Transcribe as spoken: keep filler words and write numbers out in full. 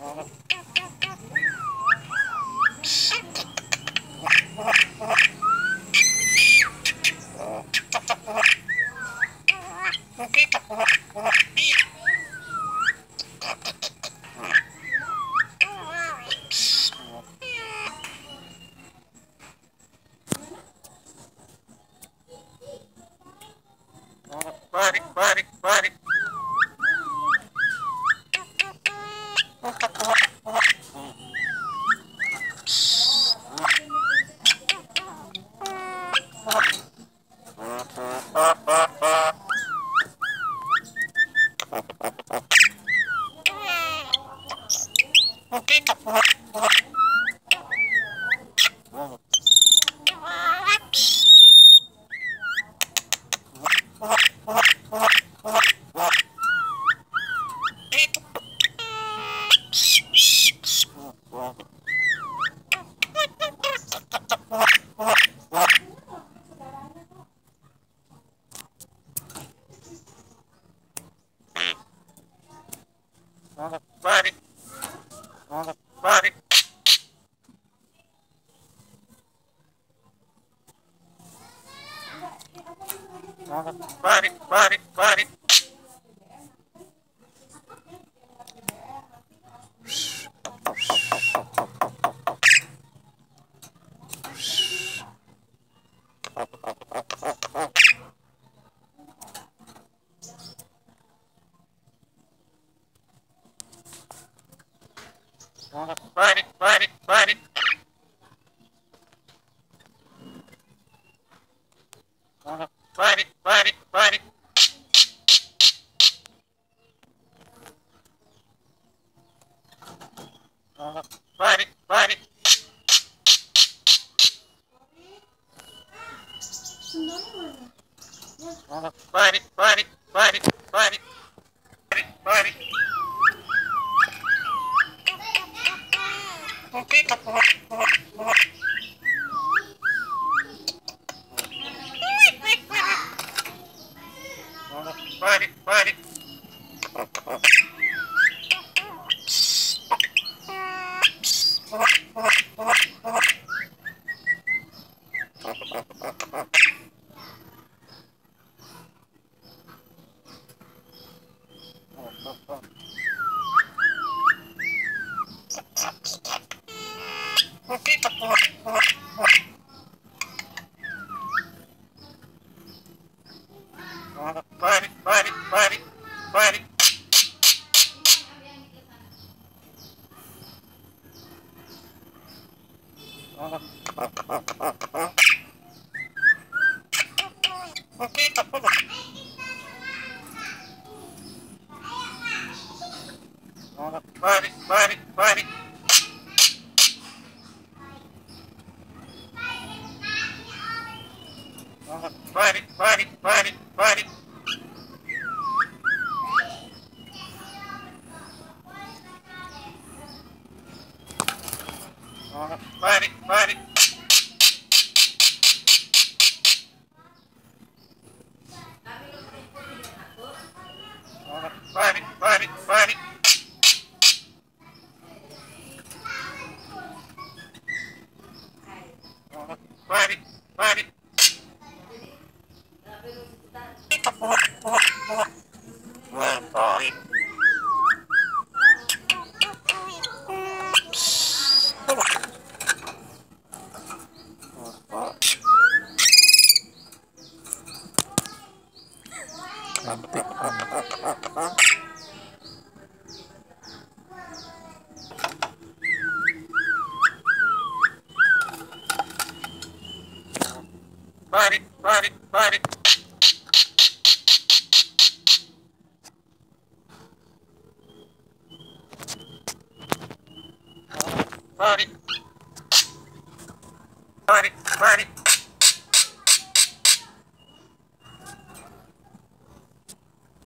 Balik, balik, balik. Balik, balik. Balik, balik, balik. Balik, balik, balik. Balik, balik, balik. Balik, balik. Balik, balik, balik, balik. Balik, balik. Balik, balik. Balik, balik, balik, balik. Balik, balik, balik. Balik, balik, balik, balik. Balik, balik. Balik, balik, balik. Balik, balik. Balik. Balik, balik, balik. Balik. Balik, balik.